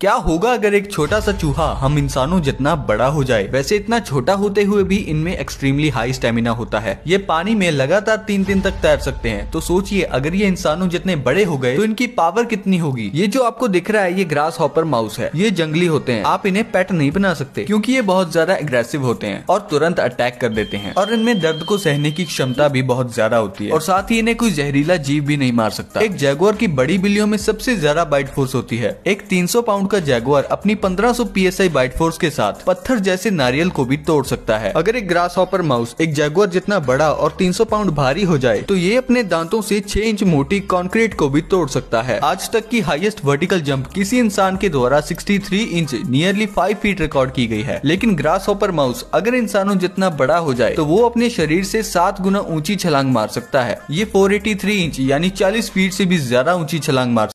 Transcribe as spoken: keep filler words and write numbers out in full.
क्या होगा अगर एक छोटा सा चूहा हम इंसानों जितना बड़ा हो जाए। वैसे इतना छोटा होते हुए भी इनमें एक्सट्रीमली हाई स्टेमिना होता है। ये पानी में लगातार तीन दिन तक तैर सकते हैं। तो सोचिए अगर ये इंसानों जितने बड़े हो गए तो इनकी पावर कितनी होगी। ये जो आपको दिख रहा है ये ग्रास हॉपर माउस है। ये जंगली होते हैं, आप इन्हें पेट नहीं बना सकते क्योंकि ये बहुत ज्यादा एग्रेसिव होते हैं और तुरंत अटैक कर देते हैं। और इनमें दर्द को सहने की क्षमता भी बहुत ज्यादा होती है और साथ ही इन्हें कोई जहरीला जीव भी नहीं मार सकता। एक जैगुआर की बड़ी बिल्लियों में सबसे ज्यादा बाइट फोर्स होती है। एक तीन सौ पाउंड का जैगुआर अपनी पंद्रह सौ P S I bite force के साथ पत्थर जैसे नारियल को भी तोड़ सकता है। अगर एक ग्रास हॉपर माउस एक जैगुआर जितना बड़ा और तीन सौ पाउंड भारी हो जाए तो ये अपने दांतों से छह इंच मोटी कंक्रीट को भी तोड़ सकता है। आज तक की हाईएस्ट वर्टिकल जंप किसी इंसान के द्वारा तिरसठ इंच नियरली पाँच फीट रिकॉर्ड की गई है। लेकिन ग्रास हॉपर माउस अगर इंसानों जितना बड़ा हो जाए तो वो अपने शरीर से सात गुना ऊंची छलांग मार सकता है। ये चार सौ तिरासी इंच यानी चालीस फीट से भी ज्यादा ऊंची छलांग मार